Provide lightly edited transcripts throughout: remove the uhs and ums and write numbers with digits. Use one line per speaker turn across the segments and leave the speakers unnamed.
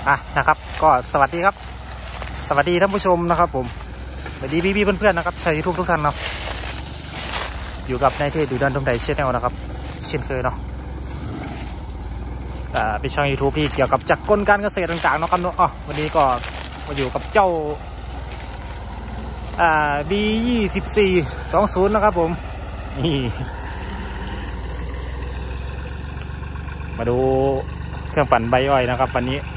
นะครับก็สวัสดีครับสวัสดีท่านผู้ชมนะครับผมสวัสดีพี่เพื่อนๆนะครับชาวยูทูบทุกท่านเนาะอยู่กับนายเทศดูดันดงไดชแนลนะครับเช่นเคยเนาะเป็นช่อง YouTube ที่เกี่ยวกับจักรกลการเกษตรต่างๆเนาะครับเนาะวันนี้ก็มาอยู่กับเจ้าB2420นะครับผมนี่มาดูเครื่องปั่นใบอ้อยนะครับวันนี้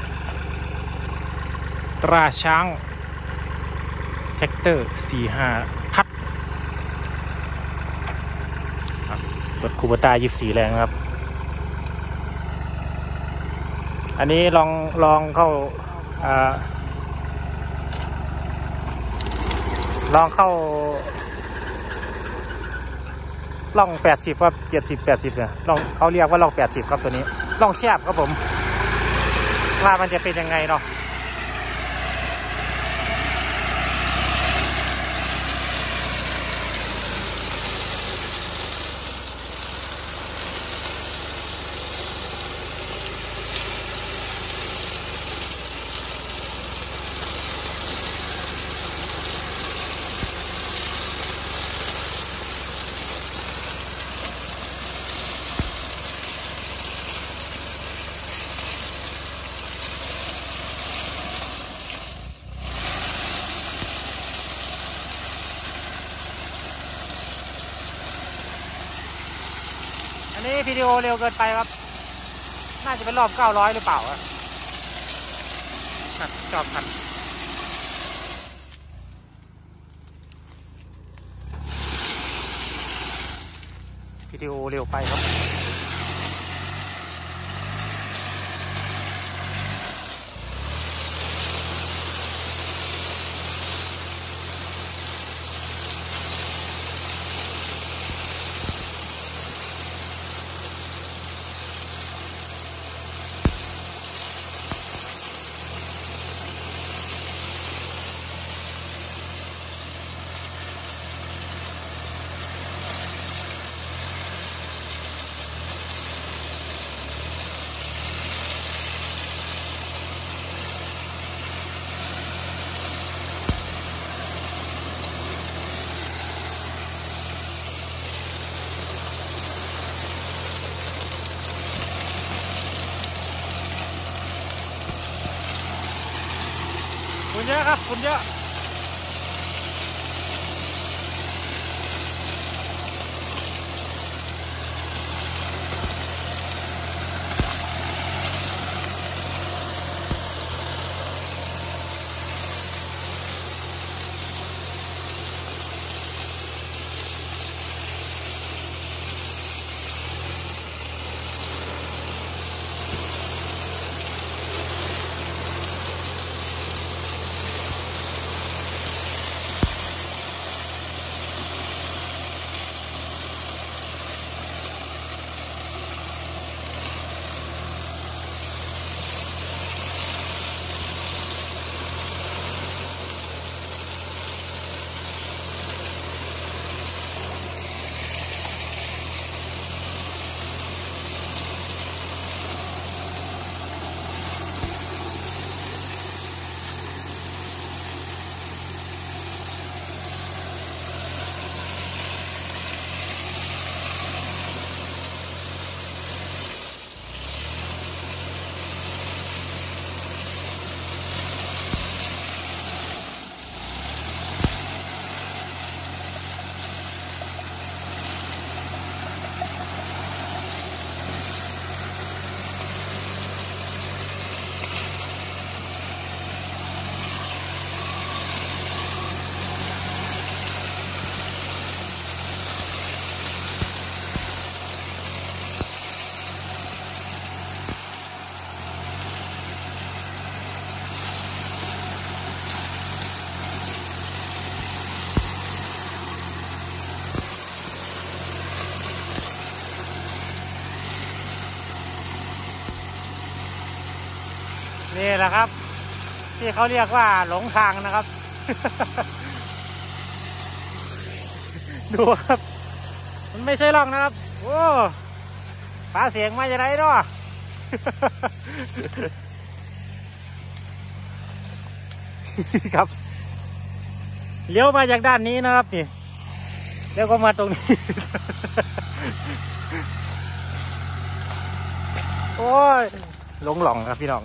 ตราช้างแท็กเตอร์45พัดรถคูโบต้า24แรงครับอันนี้ลองเข้าล่อง80ครับ70-80เนี่ยล่องเขาเรียกว่าล่อง80ครับตัวนี้ล่องแคบครับผมว่ามันจะเป็นยังไงเนาะอันนี้วิดีโอเร็วเกินไปครับน่าจะเป็นรอบ900หรือเปล่าชอบกันวิดีโอเร็วไปครับฝุ่นเยอะครับฝุ่นเยอะนี่แหละครับที่เขาเรียกว่าหลงทางนะครับ ดูครับมันไม่ใช่ร่องนะครับโอ้ฟ้าเสียงมาจากไหนเนาะครับเลี้ยวมาจากด้านนี้นะครับนี่แล้วก็มาตรงนี้ โอ้ยหลงครับพี่น้อง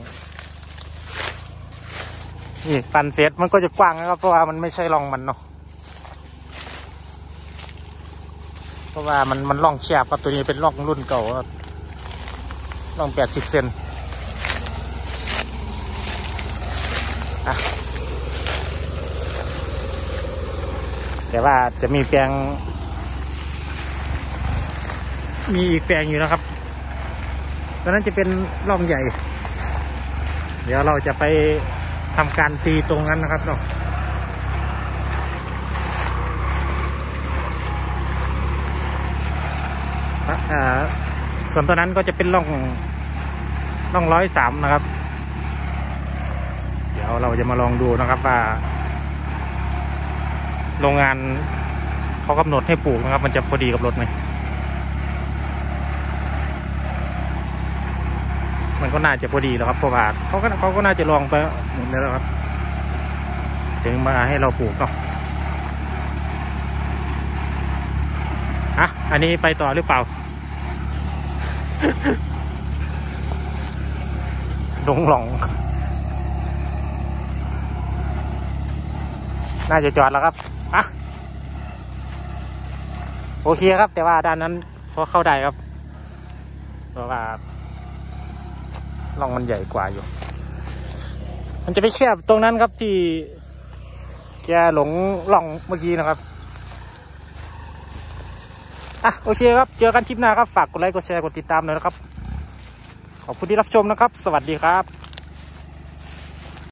นี่ปั่นเสร็จมันก็จะกว้างนะครับเพราะว่ามันไม่ใช่ร่องมันเนาะเพราะว่ามันร่องแคบครับตัวนี้เป็นร่องรุ่นเก่าร่อง80 เซนแต่ว่าจะมีแปลงมีอีกแปลงอยู่นะครับตอนนั้นจะเป็นร่องใหญ่เดี๋ยวเราจะไปทำการตีตรงนั้นนะครับเนาะส่วนตัวนั้นก็จะเป็นร่อง103นะครับเดี๋ยวเราจะมาลองดูนะครับว่าโรงงานเขากำหนดให้ปลูกนะครับมันจะพอดีกับรถไหมมันก็น่าจะพอดีแล้วครับเพราะว่าเขาก็น่าจะลองไปหมดแล้วครับถึงมาให้เราปลูกเนาะอันนี้ไปต่อหรือเปล่า ดงหลงน่าจะจอดแล้วครับโอเคครับแต่ว่าด้านนั้นพอเข้าได้ครับเพราะว่าร่องมันใหญ่กว่าอยู่มันจะไปแคบตรงนั้นครับที่แกหลงร่องเมื่อกี้นะครับโอเคครับเจอกันคลิปหน้าครับฝากกดไลค์กดแชร์กดติดตามหน่อยนะครับขอบคุณที่รับชมนะครับสวัสดีครับ